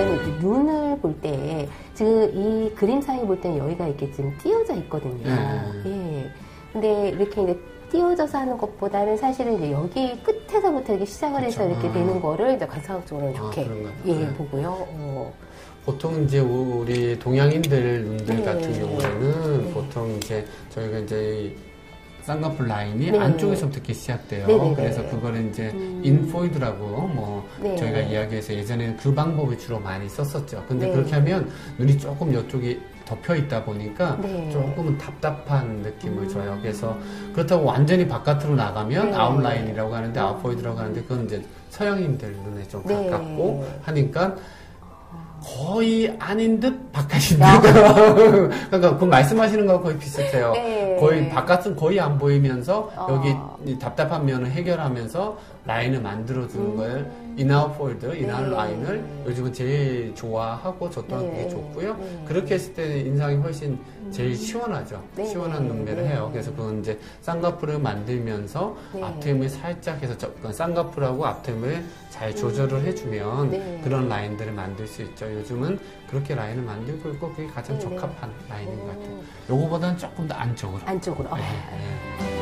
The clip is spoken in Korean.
왜냐면 눈을 볼 때, 지금 이 그림 사이 볼 때는 여기가 이렇게 좀 띄어져 있거든요. 예. 근데 이렇게 이제 띄어져서 하는 것보다는 사실은 이제 여기 끝에서부터 이렇게 시작을 해서 그쵸. 이렇게 되는 거를 이제 관상학적으로 이렇게 보고요. 보통 이제 우리 동양인들 눈들 네. 같은 경우에는 네. 보통 이제 저희가 이제 쌍꺼풀 라인이 네. 안쪽에서부터 이렇게 시작돼요. 네. 그래서 그거를 이제 인포이드라고 뭐 네. 저희가 이야기해서 예전에는 그 방법을 주로 많이 썼었죠. 근데 네. 그렇게 하면 눈이 조금 이쪽이 덮여 있다 보니까 네. 조금은 답답한 느낌을 줘요. 그래서 그렇다고 완전히 바깥으로 나가면 네. 아웃라인이라고 하는데 아웃포이드라고 하는데 그건 이제 서양인들 눈에 좀 네. 가깝고 하니까 거의 아닌 듯 바깥인 듯. 그러니까 그 말씀하시는 거하고 거의 비슷해요. 네. 거의 바깥은 거의 안 보이면서 여기 이 답답한 면을 해결하면서 라인을 만들어주는 걸 인아웃폴드, 인아웃 라인을 요즘은 제일 좋아하고 저 또한 그게 좋고요. 그렇게 했을 때 인상이 훨씬 제일 시원하죠. 시원한 눈매를 해요. 그래서 그건 이제 쌍꺼풀을 만들면서 앞트임을 살짝 해서 쌍꺼풀하고 앞트임을 잘 조절을 해주면 그런 라인들을 만들 수 있죠. 요즘은 그렇게 라인을 만들고 있고 그게 가장 적합한 라인인 것 같아요. 요거보다는 조금 더 안쪽으로. 안쪽으로. 네.